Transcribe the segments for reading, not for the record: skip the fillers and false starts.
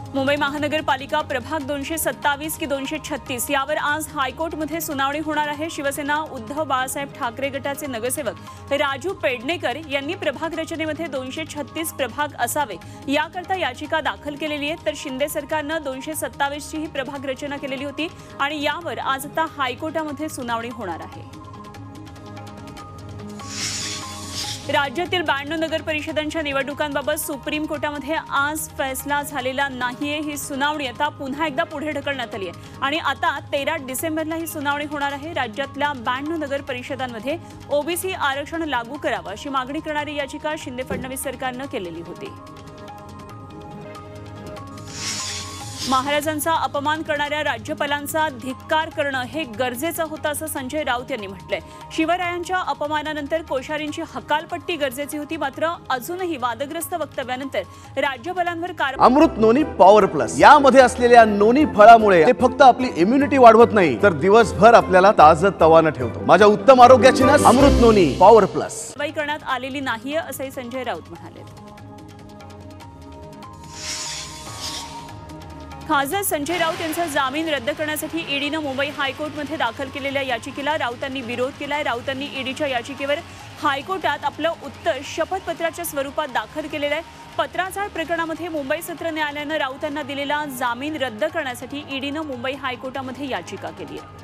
मुंबई महानगरपालिका प्रभाग 227 की 236 यावर आज हायकोर्टमध्ये सुनावणी होणार आहे। शिवसेना उद्धव बाळासाहेब ठाकरे गटाचे नगरसेवक राजू पेडणेकर यांनी प्रभाग रचनेमध्ये 236 प्रभाग असावे याकरता याचिका दाखल केलेली आहे। तर शिंदे सरकारने 227 ची ही प्रभाग रचना केलेली होती आणि यावर आज आता हायकोर्टामध्ये सुनावणी होणार आहे। राज्यातील 92 नगर परिषदांच्या निवडणुकांबाबत सुप्रीम कोर्टामध्ये आज फैसला झालेला नाहीये। ही सुनावणी आता पुन्हा एकदा पुढे ढकलण्यात आली आहे आणि आता 13 डिसेंबरला ही सुनावणी होणार आहे। राज्यातल्या 92 नगर परिषदांमध्ये ओबीसी आरक्षण लागू करावं अशी मागणी करणारी याचिका शिंदे फडणवीस सरकारने केलेली होती। महाराजांचा अपमान करणाऱ्या राज्यपालांचा धिक्कार करणं हे गरजेचं होतं असं संजय राऊत यांनी म्हटलंय। शिवरायांच्या अपमानानंतर कोश्यारींची हकालपट्टी गरजेची होती, मात्र अजूनही वादग्रस्त वक्तव्यानंतर राज्यपालांवर कारवाई। अमृत नोनी पॉवर प्लस यामध्ये असलेल्या नोनी फळामुळे ते फक्त आपली इम्युनिटी वाढवत नाही तर दिवसभर आपल्याला ताजतवानं ठेवतो। माझ्या उत्तम आरोग्याची ना अमृत नोनी पॉवर प्लस कारवाई करण्यात आलेली नाहीये असंही संजय राऊत म्हणाले। खासदार संजय राऊत यांचा जामीन रद्द करण्यासाठी ईडीने मुंबई हायकोर्टमध्ये दाखल केलेल्या याचिकेला राऊतांनी विरोध केलाय। राऊतांनी ईडीच्या याचिकेवर हायकोर्टात आपलं उत्तर शपथपत्राच्या स्वरूपात दाखल केलेलं आहे। पत्राचार प्रकरणामध्ये मुंबई सत्र न्यायालयाने राऊतांना दिलेला जामीन रद्द करण्यासाठी ईडीने मुंबई हायकोर्टामध्ये याचिका केली आहे।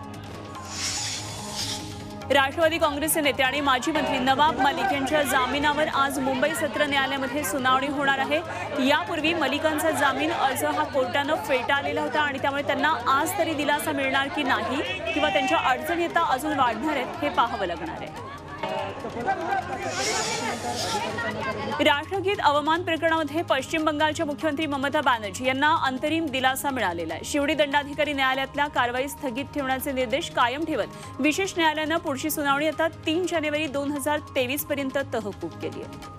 राष्ट्रवादी काँग्रेसचे नेते आणि माजी मंत्री नवाब मलिक यांच्या जामिनावर आज मुंबई सत्र न्यायालयामध्ये सुनावणी होणार आहे। यापूर्वी मलिकांचा जामीन अर्ज हा कोर्टाने फेटाळलेला होता आणि त्यामुळे त्यांना आज तरी दिलासा मिळणार की नाही किंवा त्यांच्या अडचणी आता अजून वाढणार आहेत हे पाहावं लागणार आहे। राष्ट्रगीत अवमान प्रकरणामध्ये पश्चिम बंगालच्या मुख्यमंत्री ममता बॅनर्जी यांना अंतरिम दिलासा मिळालेला आहे। शिवडी दंडाधिकारी न्यायालयातल्या कारवाई स्थगित ठेवण्याचे निर्देश कायम ठेवत विशेष न्यायालयाने पुढची सुनावणी आता 3 जानेवारी 2023 पर्यंत तहकूब केली आहे।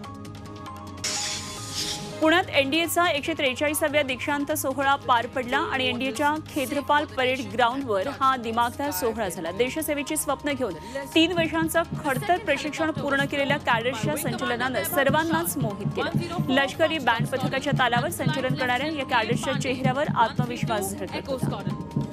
पुण्यात एनडीएचा 143व्या दीक्षांत सोहळा पार पडला आणि एनडीएच्या खेत्रपाल परेड ग्राउंडवर हा दिमागदार सोहळा झाला। देशसेवेची स्वप्न घेऊन 3 वर्षांचं खडतर प्रशिक्षण पूर्ण केलेल्या कॅडेट्सच्या संचलनानं सर्वांनाच मोहित केलं। लष्करी बँड पथकाच्या तालावर संचलन करणाऱ्या या कॅडेट्सच्या चेहऱ्यावर आत्मविश्वास झळकत होता।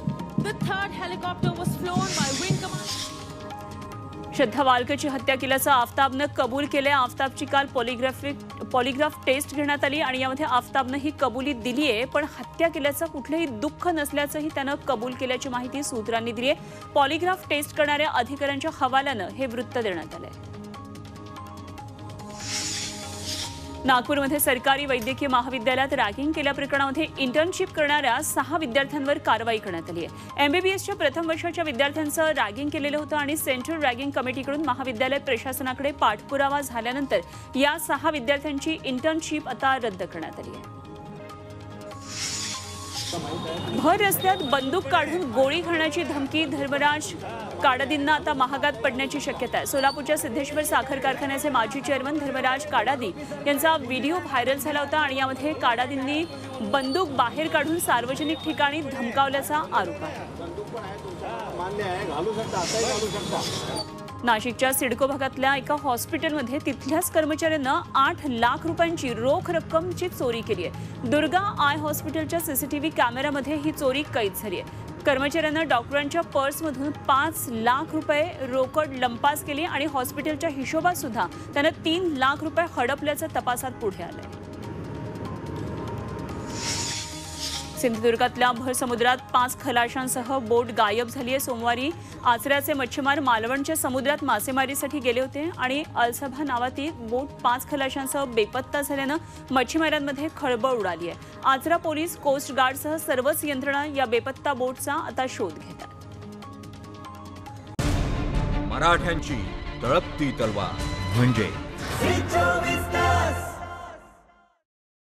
श्रद्धा वालकरची हत्या केल्याचं आफताबनं कबूल केले। आफताबची काल पॉलिग्राफ टेस्ट घेण्यात आली आणि यामध्ये आफताबनं ही कबुली दिली आहे, पण हत्या केल्याचं कुठलंही दुःख नसल्याचंही त्यानं कबूल केल्याची माहिती सूत्रांनी दिली आहे। पॉलिग्राफ टेस्ट करणाऱ्या अधिकाऱ्यांच्या हवाल्यानं हे वृत्त देण्यात आलंय। नागपूरमध्ये सरकारी वैद्यकीय महाविद्यालयात रॅगिंग केल्याप्रकरणामध्ये इंटर्नशिप करणाऱ्या 6 विद्यार्थ्यांवर कारवाई करण्यात आली आहे। एमबीबीएसच्या प्रथम वर्षाच्या विद्यार्थ्यांचं रॅगिंग केलेलं होतं आणि सेंट्रल रॅगिंग कमिटीकडून महाविद्यालय प्रशासनाकडे पाठपुरावा झाल्यानंतर या 6 विद्यार्थ्यांची इंटर्नशिप आता रद्द करण्यात आली आहे। भर रस्त्यात बंदूक काढून गोळी घालण्याची धमकी धर्मराज काडादींना आता महागात पडण्याची शक्यता आहे। सोलापूरच्या सिद्धेश्वर साखर कारखान्याचे माजी चेअरमन धर्मराज काडादी यांचा व्हिडिओ व्हायरल झाला होता आणि यामध्ये काडादींनी बंदूक बाहेर काढून सार्वजनिक ठिकाणी धमकावल्याचा आरोप आहे। नाशिकच्या सिडको भागातल्या एका हॉस्पिटलमध्ये तिथल्याच कर्मचाऱ्यांना 8 लाख रुपयांची रोख रक्कमची चोरी केली आहे। दुर्गा आय हॉस्पिटलच्या सीसीटीव्ही कॅमेऱ्यामध्ये ही चोरी कैद झाली आहे। कर्मचाऱ्यांना डॉक्टरांच्या पर्समधून 5 लाख रुपये रोकड लंपास केली आणि हॉस्पिटलच्या हिशोबात सुद्धा त्याने 3 लाख रुपये हडपल्याचं तपासात पुढे आलंय। सिंधुदुर्गातल्या भर समुद्रात 5 खलाशांसह बोट गायब झाली आहे। सोमवारी आचऱ्याचे मच्छीमार मालवणच्या समुद्रात मासेमारीसाठी गेले होते आणि अलसभा नावातील बोट 5 खलाशांसह बेपत्ता झाल्यानं मच्छीमारांमध्ये खळबळ उडाली आहे। आचरा पोलीस, कोस्ट गार्डसह सर्वच यंत्रणा या बेपत्ता बोटचा आता शोध घेत आहेत। मराठ्यांची तळपती तलवार म्हणजे